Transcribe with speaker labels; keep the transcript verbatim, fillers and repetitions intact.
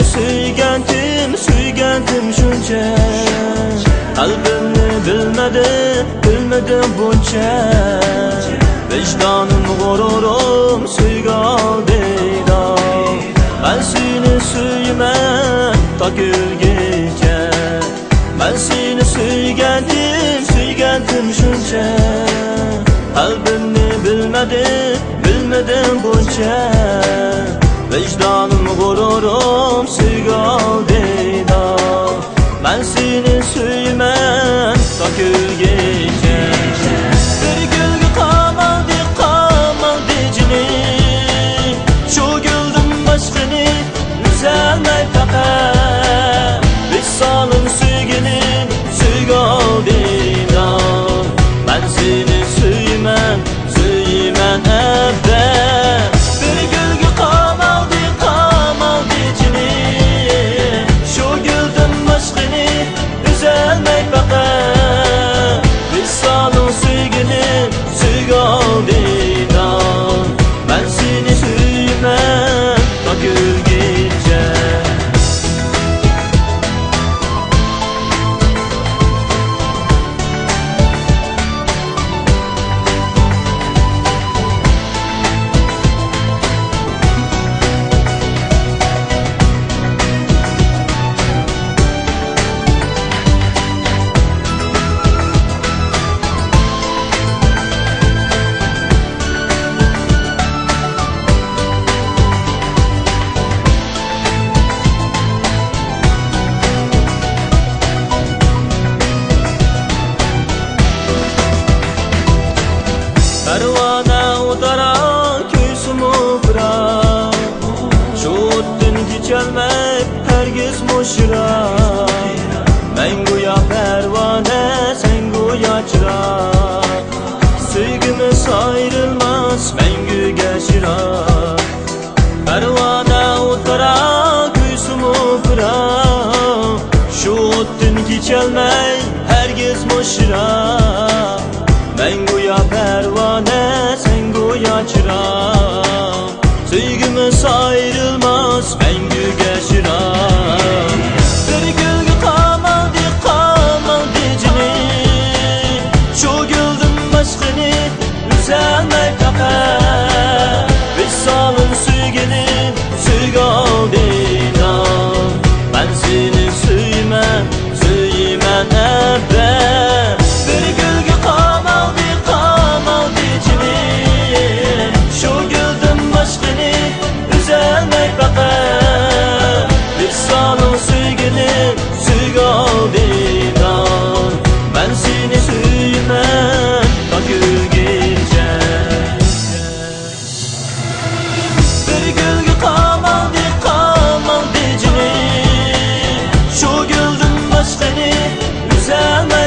Speaker 1: seni suygandim, suygandim shuncha. Qalbimni bilmadim, bilmadim buncha. Vicdanım g'ururim suygan deydi. Ben seni suyman ta gülgece. Ben seni suygandim, suygandim shuncha. Qalbimni bilmadim, bilmadim buncha. Vicdanım g'ururim suygan deydi. Ben seni suyman ta gülgece. Bir gülge qamaldi, qamaldi jinim. Shu guldan boshqani uzalmay faqat. Visolin suyganim, suygan deydi. Ben seni suyman, suyman abad. Bir gülge qamaldi, qamaldi jinim. Shu guldan boshqani uzalmay faqat. Visolin suyganim, suygan deydi. Ben seni suyman ta gülgece. Pervane udara köysüm ubra. Şu ottin geçelmek herkes moşra. Ben goya pervane, sen goya çırak. Sevgimiz ayrılmaz, mengüge şirak. Pervane udara köysüm ubra. Şu ottin geçelmek herkes moşra. Ben goya pervane, sen goya çırak. Sevgimiz ayrılmaz, mengüge şirak. Bir gülge qamaldi, qamaldi jinim. Shu guldan boshqani uzalmay faqat. Visolin suyganim, suygan deydi. Ben seni suyman, suyman abad. Bir gülge qamaldi, qamaldi jinim. Shu guldan boshqani uzalmay faqat. Visolin suyganim, suygan deydi. Ben seni suyman ta gülgece. Bir gülge qamaldi, qamaldi jinim. Shu guldan boshqani uzalmay